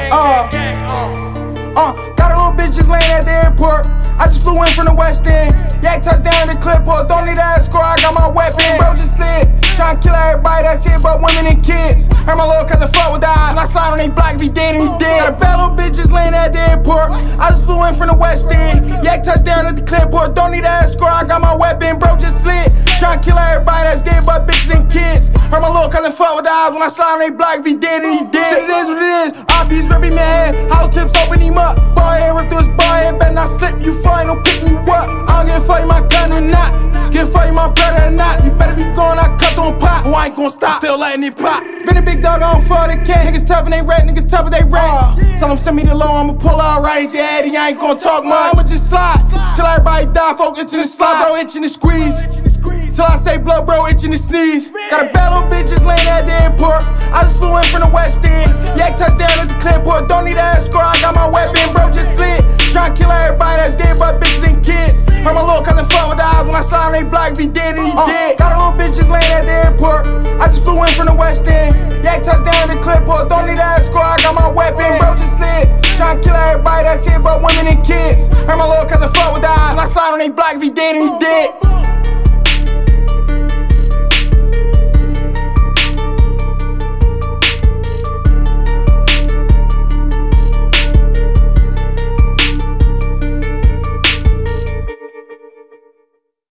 Got a little bitch just laying at the airport. I just flew in from the West End. Yak touchdown to Clipboard. Don't need an escort, I got my weapon. Bro just slid, tryna kill everybody that's here but women and kids. Heard my little cousin fuck with the eyes. When I slide on they block, if he dead and he dead. Got a bad little bitch just laying at the airport. I just flew in from the West End. Yak touchdown at the Clipboard. Don't need an escort, I got my weapon. Bro just slid, tryna kill everybody that's dead but bitches and kids. Heard my little cousin fuck with the eyes. When I slide on they block, if he dead and he dead. Shit, it is what it is. RP's ripping my head. Hollow tips open him up. Ball head rip through his ball head. Better not slip, you fall, ain't no picking you up. I don't give a fuck you my gun or not. Give a fuck you my brother or not. You better be going, I cut through a pot. Oh, I ain't gon' stop, still letting it pop. Been a big dog on for the cat. Niggas tough and they rat, niggas tough but they rat. Tell them send me the low, I'ma pull out right there. I ain't gon' talk much, I'ma just slide. Till everybody die, folk itching to slide, bro itching to squeeze. Till I say blood, bro itching to sneeze. Got a bad little bitch just laying at the airport. I just flew in from the West End. Yak touchdown at the Clipboard. Don't need an escort, I got my weapon. Bro just slid, tryna kill everybody that's dead but bitches and kids. Heard my little cousin fuck with the eyes. When I slide on they block, if he dead and he dead. Got a little bitch just laying at the airport. I just flew in from the West End. Yak touchdown at the Clipboard. Don't need an escort, I got my weapon. Bro just slid, tryna kill everybody that's here but women and kids. Heard my little cousin fuck with the eyes. When I slide on they block, if he dead and he dead.